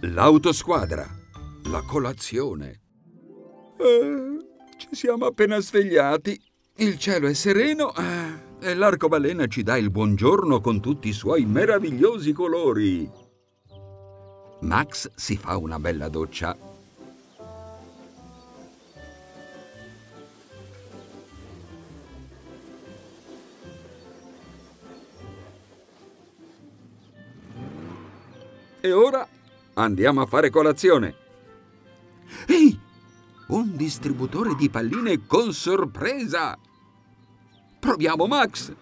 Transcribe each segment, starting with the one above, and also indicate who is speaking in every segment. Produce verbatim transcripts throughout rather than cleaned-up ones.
Speaker 1: L'autosquadra, la colazione. Eh, ci siamo appena svegliati. Il cielo è sereno eh, e l'arcobaleno ci dà il buongiorno con tutti i suoi meravigliosi colori. Max si fa una bella doccia. E ora andiamo a fare colazione. Ehi! Un distributore di palline con sorpresa! Proviamo, Max!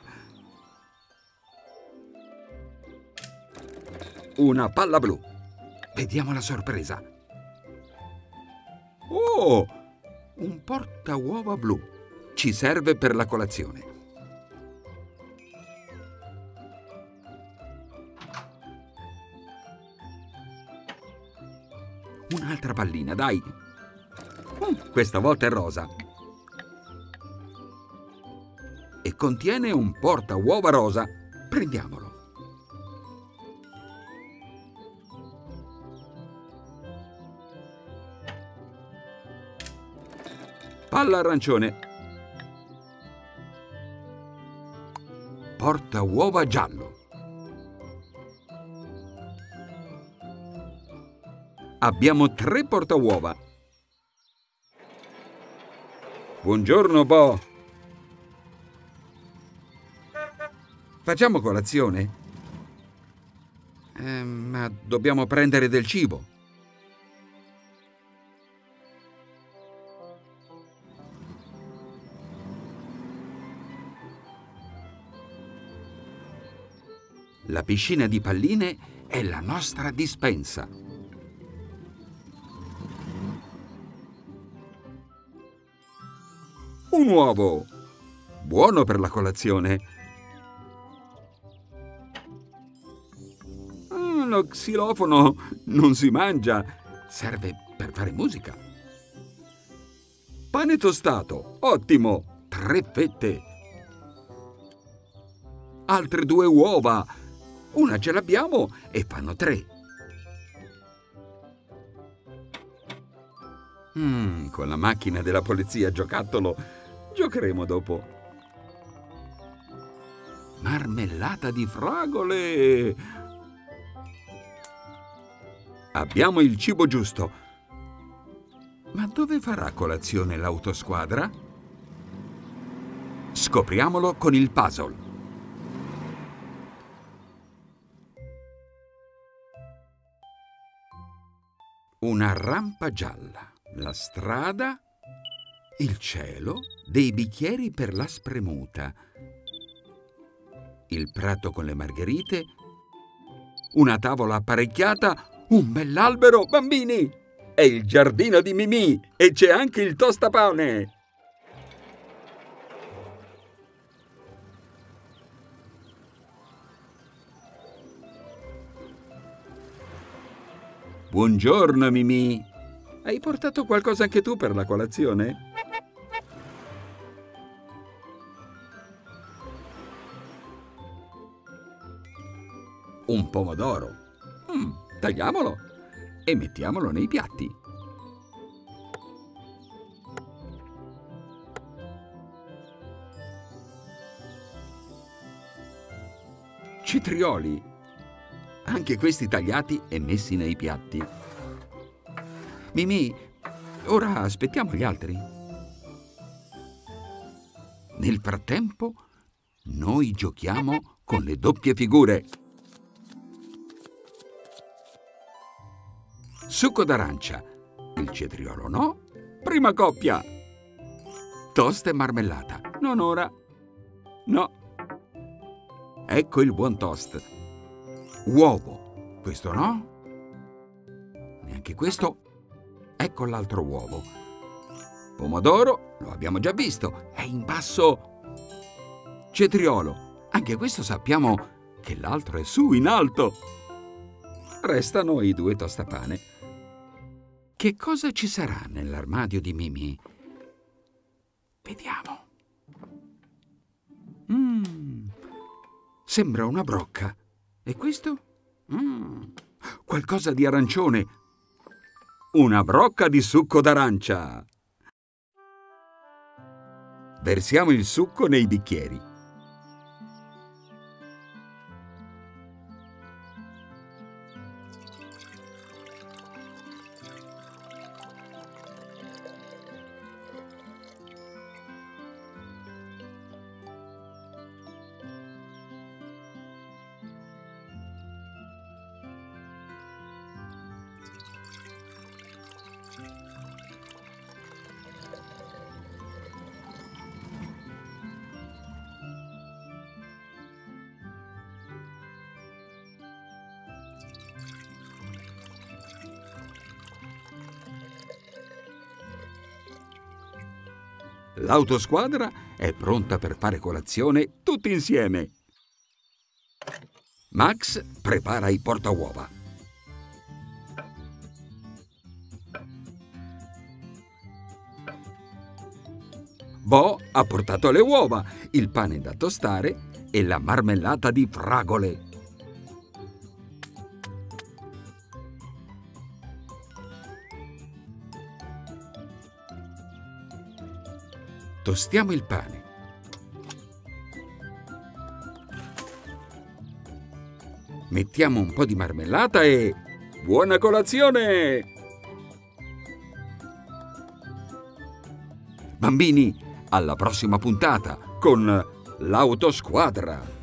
Speaker 1: Una palla blu. Vediamo la sorpresa. Oh! Un portauova blu. Ci serve per la colazione. Un'altra pallina, dai. Uh, questa volta è rosa. E contiene un portauova rosa. Prendiamolo. Palla arancione. Portauova giallo. Abbiamo tre portauova. Buongiorno, Bo. Facciamo colazione? Eh, ma dobbiamo prendere del cibo. La piscina di palline è la nostra dispensa. Un uovo! Buono per la colazione. Lo xilofono non si mangia, serve per fare musica. Pane tostato, ottimo, tre fette. Altre due uova, una ce l'abbiamo e fanno tre. Mm, con la macchina della polizia giocattolo giocheremo dopo. Marmellata di fragole! Abbiamo il cibo giusto. Ma dove farà colazione l'autosquadra? Scopriamolo con il puzzle. Una rampa gialla, la strada, il cielo, dei bicchieri per la spremuta, il prato con le margherite, una tavola apparecchiata, un bell'albero, bambini! È il giardino di Mimì e c'è anche il tostapane! Buongiorno, Mimì! Hai portato qualcosa anche tu per la colazione? Un pomodoro. Mm, tagliamolo e mettiamolo nei piatti. Citrioli. Anche questi tagliati e messi nei piatti. Mimì, ora aspettiamo gli altri. Nel frattempo, noi giochiamo con le doppie figure. Succo d'arancia. Il cetriolo no. Prima coppia. Toast e marmellata. Non ora. No. Ecco il buon toast. Uovo. Questo no. Neanche questo. Ecco l'altro uovo. Pomodoro. Lo abbiamo già visto. È in basso. Cetriolo. Anche questo sappiamo che l'altro è su in alto. Restano i due tostapane. Che cosa ci sarà nell'armadio di Mimì? Vediamo. Mm, sembra una brocca. E questo? Mm, qualcosa di arancione. Una brocca di succo d'arancia. Versiamo il succo nei bicchieri. L'autosquadra è pronta per fare colazione tutti insieme. Max prepara i portauova. Bo ha portato le uova, il pane da tostare e la marmellata di fragole. Tostiamo il pane. Mettiamo un po' di marmellata e buona colazione! Bambini, alla prossima puntata con l'Autosquadra!